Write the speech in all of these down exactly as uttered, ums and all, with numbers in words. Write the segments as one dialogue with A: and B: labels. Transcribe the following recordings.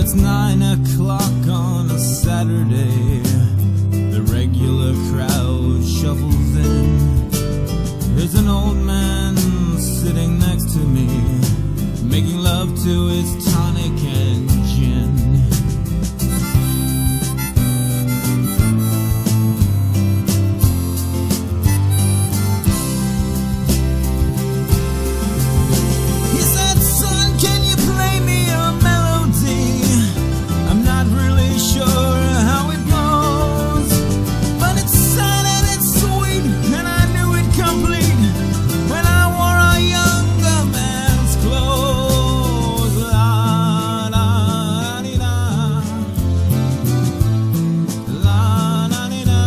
A: It's nine o'clock on a Saturday. The regular crowd shuffles in. There's an old man sitting next to me, making love to his tonic and gin. He said, "Son, can you play me a melody? I'm not really sure how it goes, but it's sad and it's sweet, and I knew it complete when I wore a younger man's clothes." La la di da, la la di da.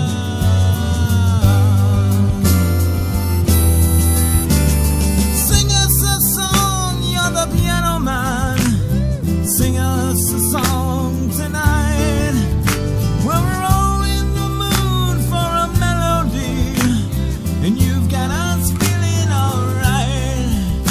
A: Sing us a song, you're the piano man. Sing us a song tonight. Well, we're all in the mood for a melody, and you've got us feeling alright.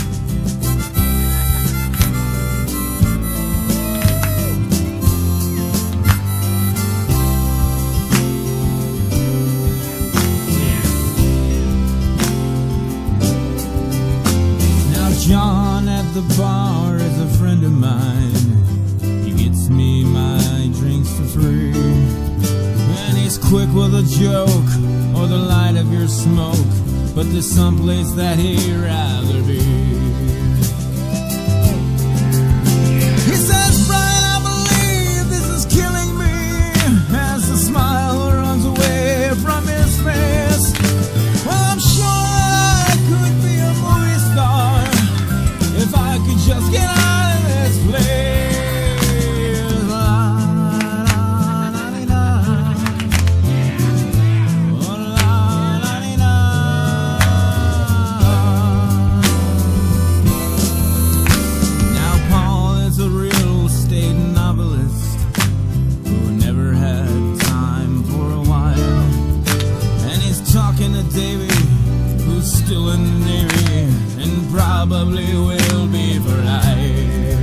A: Now John at the bar is a friend of mine. He gets me my drinks for free, and he's quick with a joke or the light of your smoke, but there's someplace that he'd rather be. He says, "Brian, I believe this is killing me," as the smile runs away from his face. "Well, I'm sure I could be a movie star if I could just get out of this place." La, la, la, di, da. Oh, la, la, di, da. Now Paul is a real estate novelist who never had time for a while, and he's talking to Davy, who's still in the Navy and probably will be for life.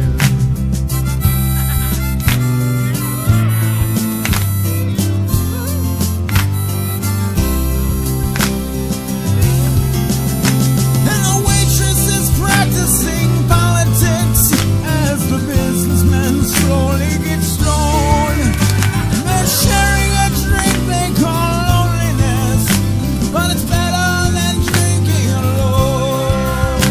A: And the waitress is practicing politics as the businessmen slowly get stoned. They're sharing a drink they call loneliness, but it's better than drinking alone.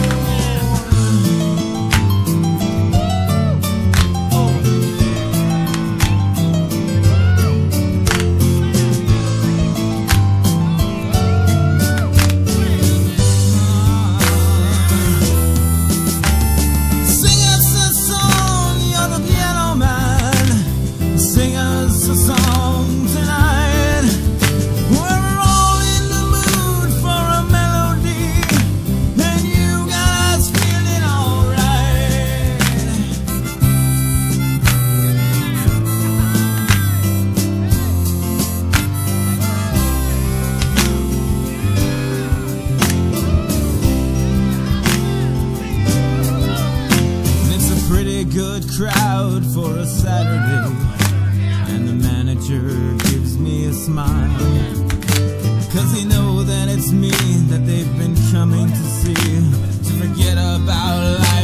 A: Sing us a song, you're the piano man. Sing us a song tonight. We're all in the mood for a melody, and you got us feeling alright. And it's a pretty good crowd for a Saturday, and the manager gives me a smile, 'cause he know that it's me that they've been coming to see, to forget about life.